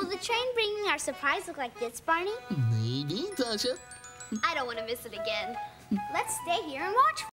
Will the train bringing our surprise look like this, Barney? Maybe, Tasha. I don't want to miss it again. Let's stay here and watch